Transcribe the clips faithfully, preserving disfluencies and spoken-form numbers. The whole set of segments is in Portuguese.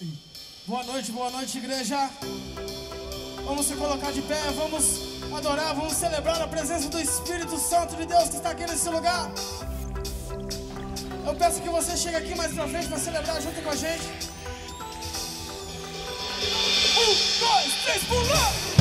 Boa noite, boa noite, igreja. Vamos se colocar de pé, vamos adorar, vamos celebrar a presença do Espírito Santo de Deus que está aqui nesse lugar. Eu peço que você chegue aqui mais pra frente para celebrar junto com a gente. Um, dois, três, pula!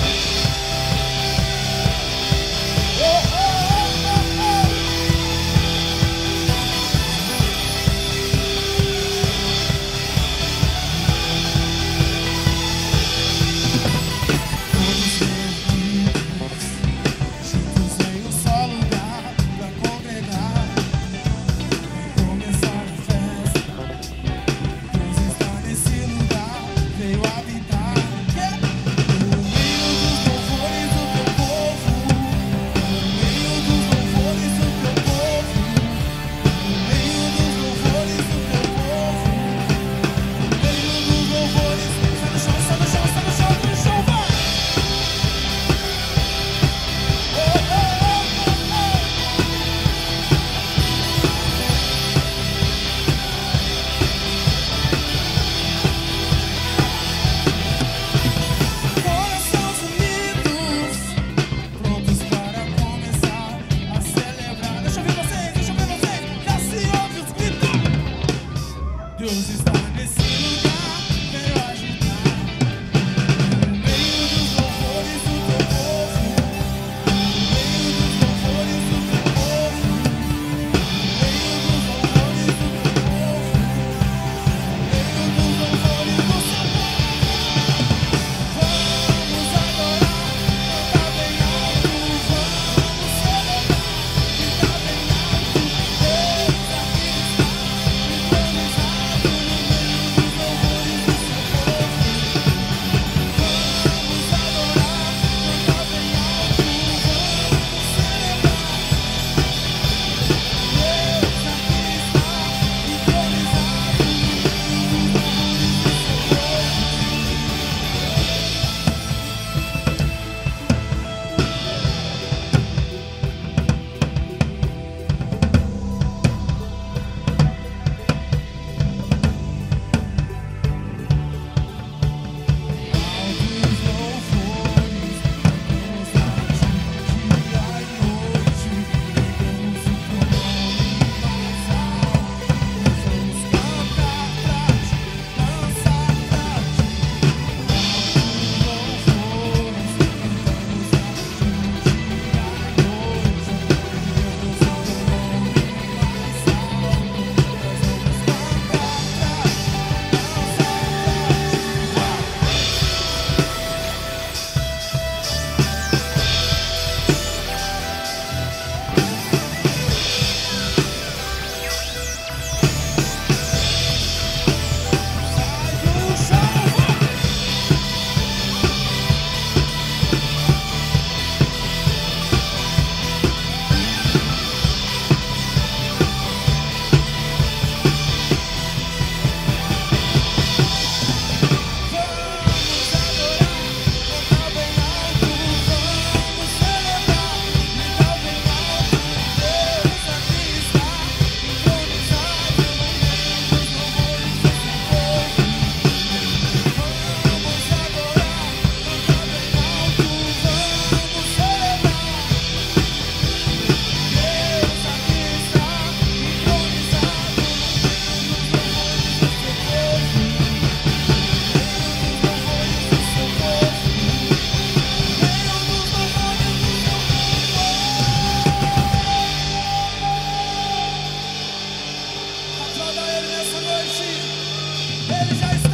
Ele já está